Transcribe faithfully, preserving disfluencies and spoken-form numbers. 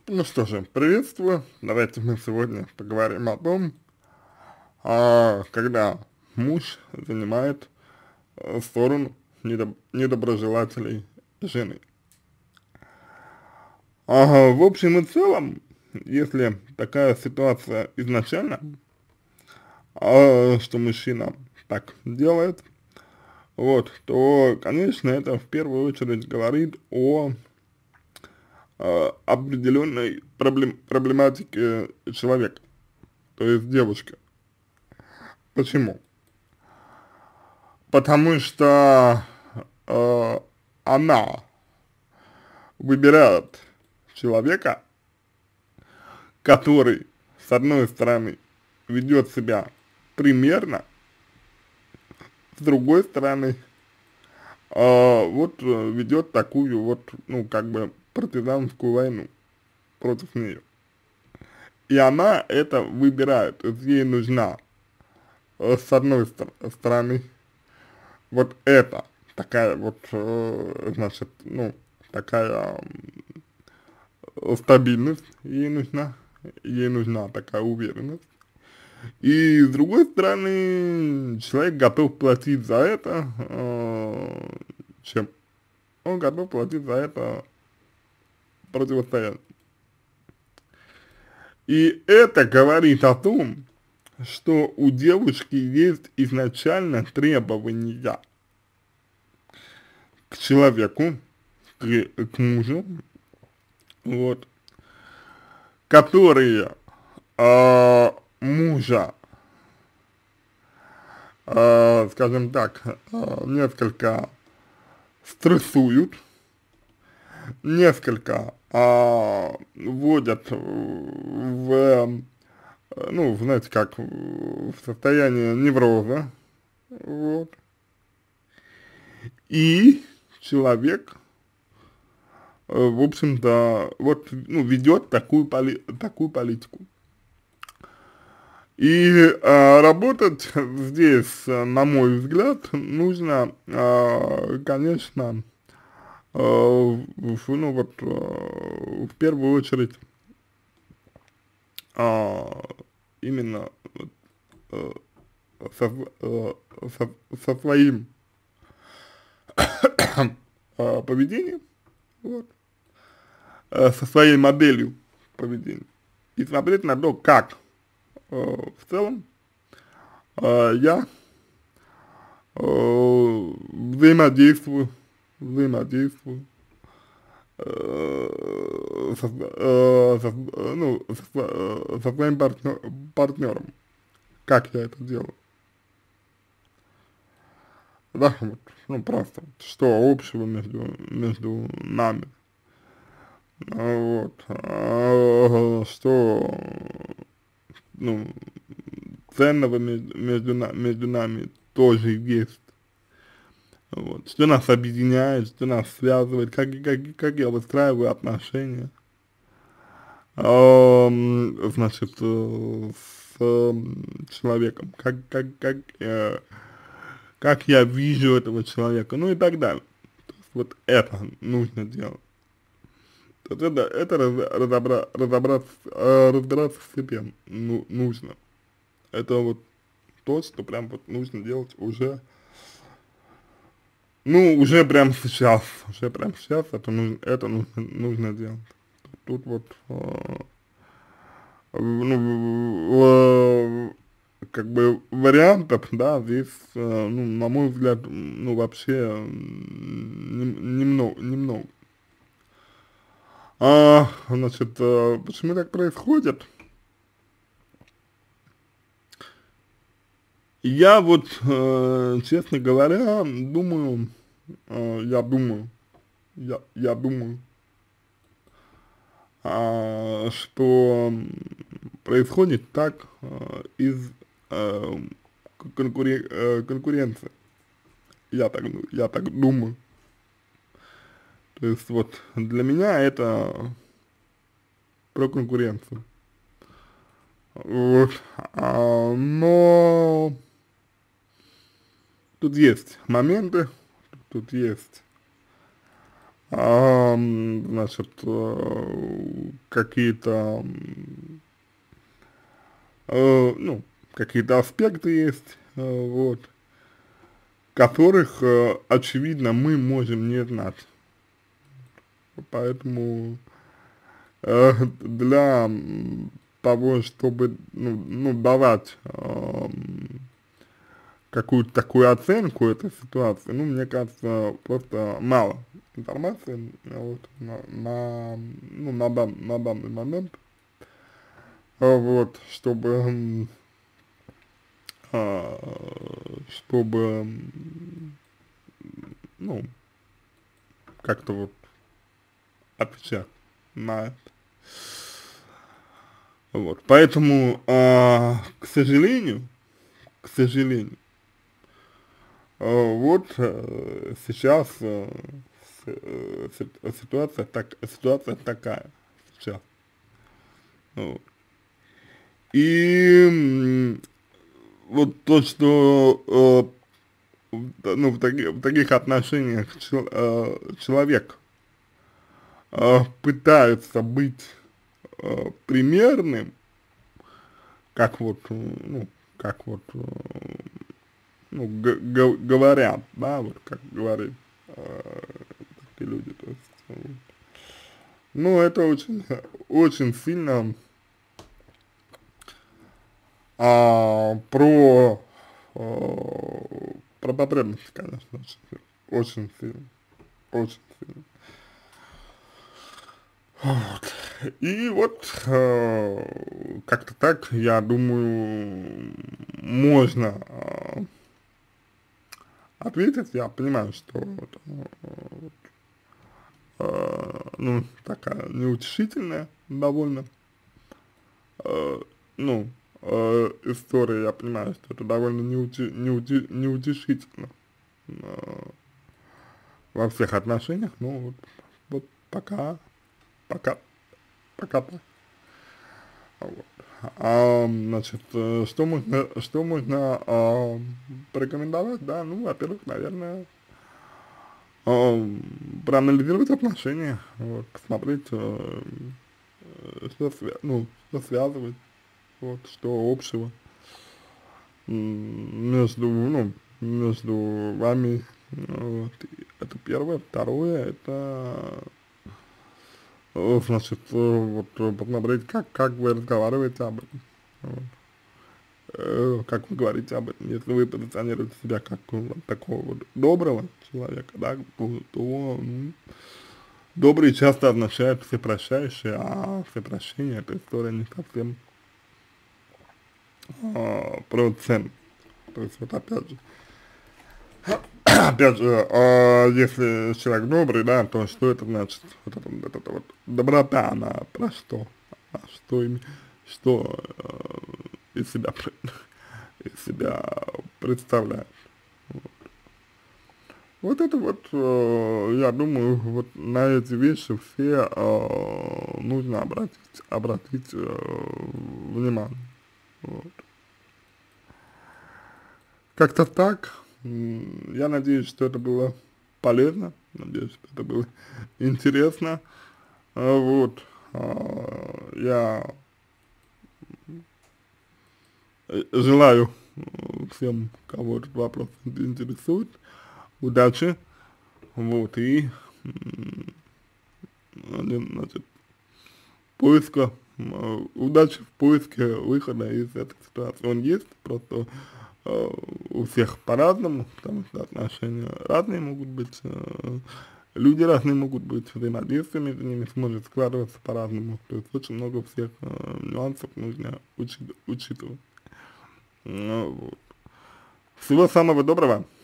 Ну что же, приветствую. Давайте мы сегодня поговорим о том, а, когда муж занимает э, сторону недоб- недоброжелателей жены. Ага, в общем и целом, если такая ситуация изначально, а, что мужчина так делает, вот, то, конечно, это в первую очередь говорит о а, определенной проблем, проблематике человека, то есть девушки. Почему? Потому что э, она выбирает человека, который, с одной стороны, ведет себя примерно, с другой стороны, э, вот э, ведет такую вот, ну, как бы, партизанскую войну против нее. И она это выбирает, то есть ей нужна, э, с одной стор стороны, вот это, такая вот, э, значит, ну, такая э, стабильность ей нужна, ей нужна такая уверенность. И с другой стороны, человек готов платить за это, э, чем? Он готов платить за это противостояние. И это говорит о том, что у девушки есть изначально требования к человеку, к, к мужу, вот, которые э, мужа, э, скажем так, э, несколько стрессуют, несколько э, вводят в, э, ну, знаете как, в состояние невроза, вот, и человек, э, в общем-то, вот, ну, ведет такую, поли такую политику. И э, работать здесь, э, на мой взгляд, нужно, э, конечно, э, в, ну вот, э, в первую очередь, э, именно вот, э, со, э, со, со своим э, поведением, вот, э, со своей моделью поведения, и смотреть на то, как э, в целом э, я э, взаимодействую, взаимодействую э, со, э, со, ну, со, э, со своим партнер, партнером, как я это делаю, да, вот, ну, просто, что общего между, между нами, а, вот, а, что, ну, ценного между, между, на- между нами тоже есть. Вот. Что нас объединяет, что нас связывает, как, как, как я выстраиваю отношения, ам, значит, э, с э, человеком, как, как, как, э, как я вижу этого человека, ну и так далее. То есть вот это нужно делать. То есть это, это раз- разобра, разобраться, э, разбираться в себе ну, нужно. Это вот то, что прям вот нужно делать уже. Ну, уже прям сейчас, уже прям сейчас это нужно, это нужно, нужно делать. Тут вот, э, ну, э, как бы вариантов, да, здесь, э, ну, на мой взгляд, ну, вообще немного, немного. А, значит, э, почему так происходит? Я вот, э, честно говоря, думаю, э, я думаю, я, я думаю, а, что происходит так а, из а, конкуре, э, конкуренции. Я так, ду- я так думаю. То есть вот для меня это про конкуренцию. Вот. А, но тут есть моменты, тут есть, а, значит, э, какие-то, э, ну, какие-то аспекты есть, э, вот, которых, э, очевидно, мы можем не знать. Поэтому э, для м, того, чтобы, ну, ну давать эм, какую-то такую оценку этой ситуации, ну, мне кажется, просто мало информации, э, вот, на, на, ну, на, дан, на данный момент, э, вот, чтобы, м, а, чтобы, м, ну, как-то вот отвечать на это. Вот, поэтому, а, к сожалению, к сожалению, а, вот э, сейчас э, с- э, си- ситуация, так, ситуация такая сейчас. Вот. И м, вот то, что э, в- ну, в, таки- в таких отношениях чел- э, человек э, пытается быть э, примерным, как вот, э, ну, как вот, э, ну, г- г- говорят, да, вот как говорит э, такие люди, то есть, э, ну, это очень, очень сильно а, про, а, про потребности, конечно, очень, очень сильно, очень сильно. Вот. И вот э, как-то так, я думаю, можно э, ответить. Я понимаю, что вот, э, ну, такая неутешительная довольно, э, ну, э, история, я понимаю, что это довольно неути, неути, неутешительно э, во всех отношениях, ну, вот, вот пока, пока, пока так. Вот. А, значит, э, что можно, что можно а, порекомендовать, да, ну, во-первых, наверное, а, проанализировать отношения, вот, посмотреть, э, э, что, свя ну, что связывает, вот, что общего м, между, ну, между вами, вот, и это первое. Второе, это, э, значит, э, вот, э, посмотреть, как, как вы разговариваете об этом, вот. Э, как вы говорите об этом, если вы позиционируете себя как вот такого вот доброго человека, да, то, то ну, добрый часто означает всепрощающий, а всепрощение — это история не совсем а, про цену. То есть вот опять же, опять же, а, если человек добрый, да, то что это значит? Вот это, вот эта вот доброта, она про что? А что, ими- что э, из себя, пр- из себя представляет? Вот это вот, э, я думаю, вот на эти вещи все э, нужно обратить, обратить э, внимание. Вот. Как-то так. М, Я надеюсь, что это было полезно, надеюсь, что это было интересно. А, вот. А, Я э, желаю э, всем, кого этот вопрос интересует, удачи. Вот. И, м, значит, поиска, э, удачи в поиске выхода из этой ситуации. Он есть, просто э, у всех по-разному, потому что отношения разные могут быть, э, люди разные могут быть, взаимодействие между ними сможет складываться по-разному. То есть очень много всех э, нюансов нужно учи- учитывать. Ну, вот. Всего самого доброго.